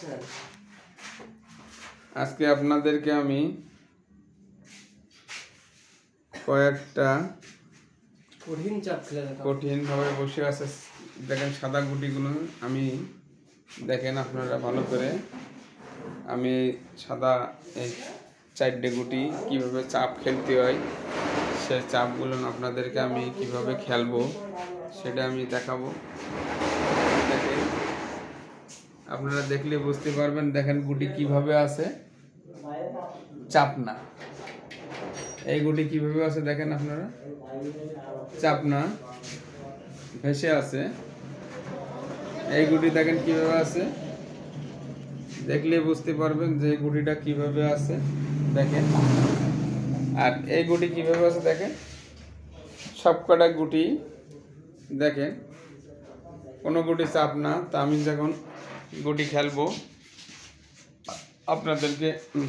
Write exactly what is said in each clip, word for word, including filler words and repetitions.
আজকে আপনাদেরকে আমি কয়েকটা কঠিন চাপ খেলে কঠিন ভাবে বসে আছে দেখেন সাদা গুটিগুলো আমি দেখেন আপনারা ভালো করে আমি সাদা এই চারটে গুটি কিভাবে চাপ খেলতে হয় সেই চাপগুলো আপনাদেরকে আমি কিভাবে খেলবো সেটা আমি দেখাবো। দেখেন আপনারা দেখলে বুঝতে পারবেন দেখেন গুটি কিভাবে আছে চাপ না, এই গুটি কিভাবে আছে দেখেন আপনারা চাপ না ভেসে আছে, এই গুটি দেখেন কিভাবে আছে দেখলে বুঝতে পারবেন যে গুটিটা কিভাবে আছে দেখেন। আর এই গুটি কিভাবে আছে দেখেন সবকটা গুটি দেখেন কোনো গুটি চাপ না। তা আমি যখন গুটি খেলবো আপনাদেরকে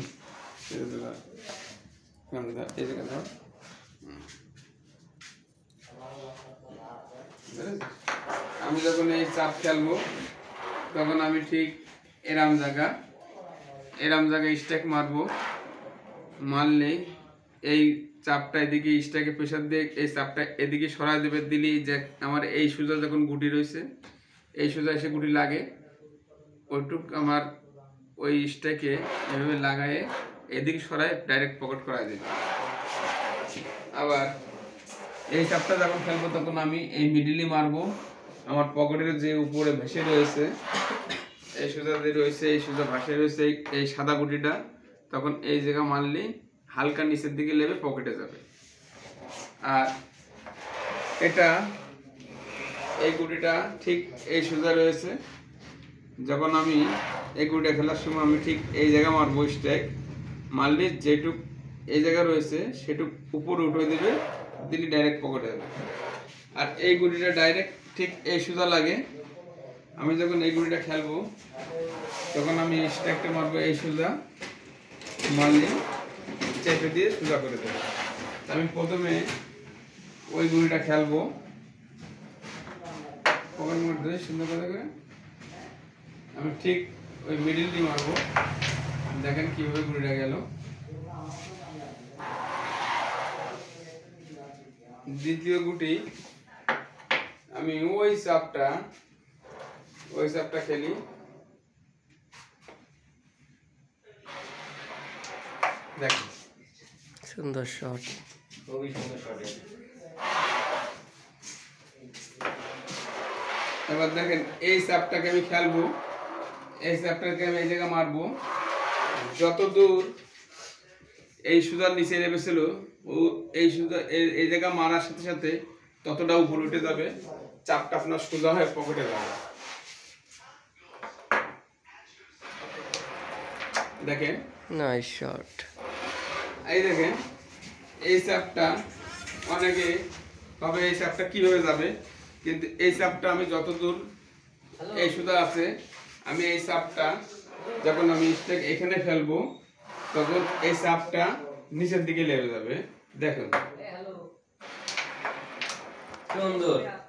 আমি যখন এই চাপ খেলবো তখন আমি ঠিক এরাম জায়গা এরাম জায়গায় স্ট্যাক মারবো, মারলে এই চাপটা এদিকে স্ট্যাকে প্রেশার দিয়ে এই চাপটা এদিকে সরাই দেবে, দিলেই যে আমার এই সোজা যখন গুটি রয়েছে এই সোজা এসে গুটি লাগে ওইটুক আমার ওই স্ট্যাকে এভাবে লাগায়ে এদিকে সরাই ডাইরেক্ট পকেট করা দেবে। আবার এই চাপটা যখন খেলবো তখন আমি এই মিডিলে মারবো, আমার পকেটের যে উপরে ভেসে রয়েছে এই সোজা যে রয়েছে এই সোজা ভাসে রয়েছে এই সাদা গুটিটা তখন এই জায়গা মারলে হালকা নিচের দিকে লেবে পকেটে যাবে। আর এটা এই গুটিটা ঠিক এই সোজা রয়েছে, যখন আমি এই গুটিটা খেলার সময় আমি ঠিক এই জায়গা মারবো স্ট্যাক মারলে যেটুক এই জায়গা রয়েছে সেটুক উপরে উঠে দেবে, দিলে ডাইরেক্ট পকেটে যাবে। আর এই গুটিটা ডাইরেক্ট ঠিক এই সোজা লাগে, আমি যখন এই গুটিটা খেলবো তখন আমি স্ট্যাকটা মারবো এই সোজা মারলে চেপে দিয়ে সোজা করে দেবো। আমি প্রথমে ওই গুটিটা খেলবো পকেটের মধ্যে সুন্দর করে করে আমি ঠিক ওই মিডিল দিয়ে মারবো, দেখেন কিভাবে গুটিটা গেল। দ্বিতীয় গুটি আমি ওই চাপটা ওই চাপটা খেলি, দেখেন সুন্দর শট, খুবই সুন্দর শট। এবার দেখেন এই চাপটাকে আমি খেলবো, এই চাপটাকে আমি এই জায়গা মারবো, যত দূর এই সুতার নিচে নেমেছিল ও এই সুতা এই জায়গা মারার সাথে সাথে ততটা উপরে উঠে যাবে, চাপটা আপনার সোজা হয়ে পকেটে যাবে। দেখেন নাইস শট। এই দেখেন এই চাপটা অনেকে তবে এই চাপটা কিভাবে যাবে, কিন্তু এই চাপটা আমি যতদূর এই সুতা আছে আমি এই চাপটা যখন আমি স্টেক এখানে ফেলবো তখন এই চাপটা নিচের দিকে লেগে যাবে। দেখুন সুন্দর।